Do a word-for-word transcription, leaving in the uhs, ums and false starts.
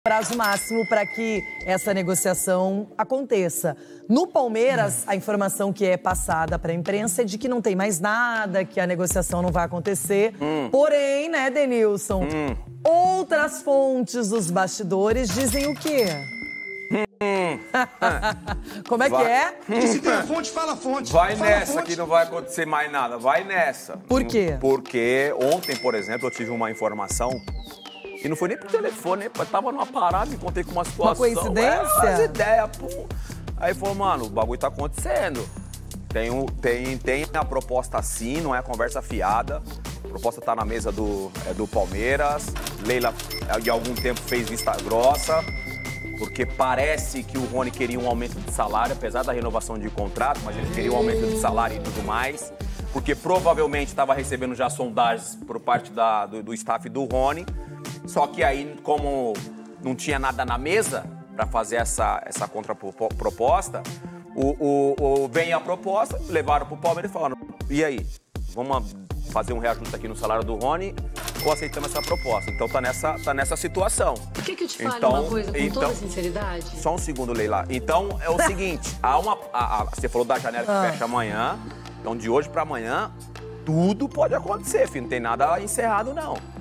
Prazo máximo para que essa negociação aconteça. No Palmeiras, a informação que é passada para a imprensa é de que não tem mais nada, que a negociação não vai acontecer. Hum. Porém, né, Denilson, hum. outras fontes dos bastidores dizem o quê? Hum. Como é vai. que é? E se tem a fonte, fala a fonte. Vai fala nessa fonte. que não vai acontecer mais nada. Vai nessa. Por quê? Porque ontem, por exemplo, eu tive uma informação. E não foi nem por telefone, eu tava numa parada e contei com uma situação. Uma coincidência? É, umas ideias, pô. Aí falou, mano, o bagulho tá acontecendo. Tem, um, tem, tem a proposta sim, não é conversa fiada. A proposta tá na mesa do, é, do Palmeiras. Leila, de algum tempo, fez vista grossa. Porque parece que o Rony queria um aumento de salário, apesar da renovação de contrato, mas ele queria um aumento de salário e tudo mais. Porque provavelmente estava recebendo já sondagens por parte da, do, do staff do Rony. Só que aí, como não tinha nada na mesa para fazer essa, essa contraproposta, o, o, o, vem a proposta, levaram pro Palmeiras e falaram, e aí, vamos fazer um reajuste aqui no salário do Rony ou aceitamos essa proposta? Então tá nessa, tá nessa situação. Por que que eu te falo então, uma coisa com então, toda sinceridade? Só um segundo, Leila. Então é o seguinte, há uma, a, a, você falou da janela que ah. fecha amanhã, então de hoje para amanhã tudo pode acontecer, filho, não tem nada encerrado não.